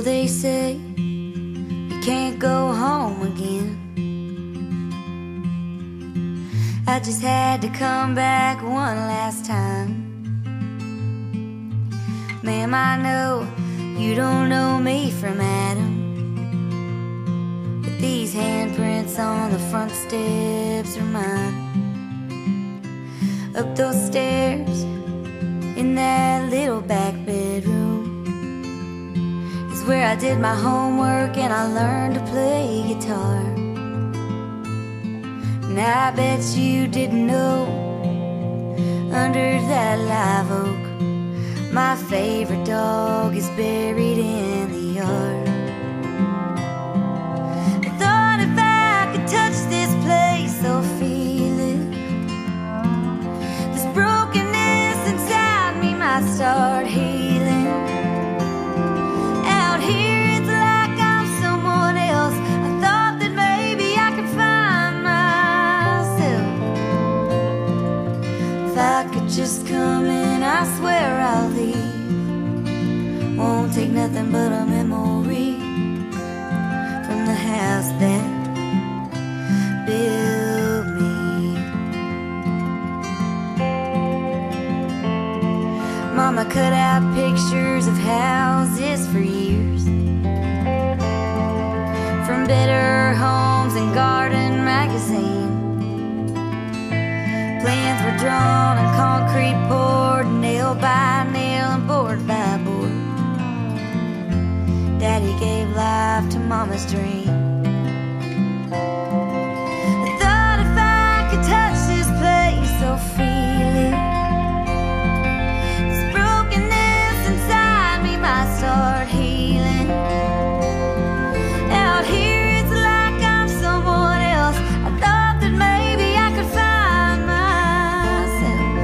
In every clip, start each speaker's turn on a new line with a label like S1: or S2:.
S1: they say you can't go home again. I just had to come back one last time. Ma'am, I know you don't know me from Adam, but these handprints on the front steps are mine. Up those stairs in that little back bedroom is where I did my homework and I learned to play guitar. And I bet you didn't know, under that live oak, my favorite dog is buried in the yard. I thought if I could touch this place or feel it, this brokenness inside me might start healing. Out here it's like I'm someone else. I thought that maybe I could find myself. If I could just come in, I swear I'll leave. Won't take nothing but a memory from the house that built me. Mama cut out pictures of houses for years, from Better Homes and Garden magazine. Plans were drawn and concrete poured, nail by nail and board by board. Daddy gave life to Mama's dream. I thought if I could touch this place or feel it, this brokenness inside me might start healing. Out here it's like I'm someone else. I thought that maybe I could find myself.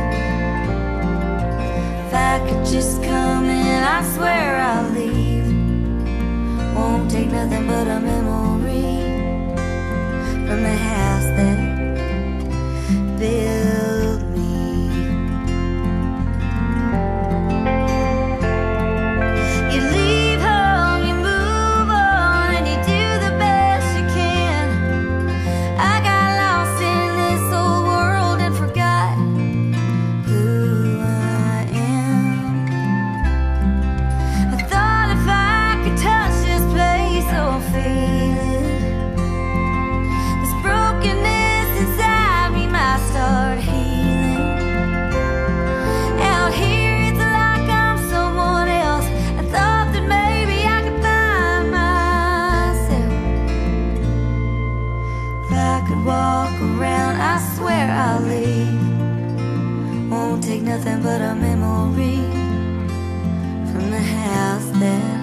S1: If I could just come in, I swear I'll leave. Won't take nothing but a memory from the house that built me. You leave home, you move on, and you do the best you can. I got lost in this old world and forgot who I am. I thought if I could touch this place or feel it, this brokenness inside me might start healing. Out here it's like I'm someone else. I thought that maybe I could find myself. If I could walk around, I swear I'll leave. Won't take nothing but a memory from the house that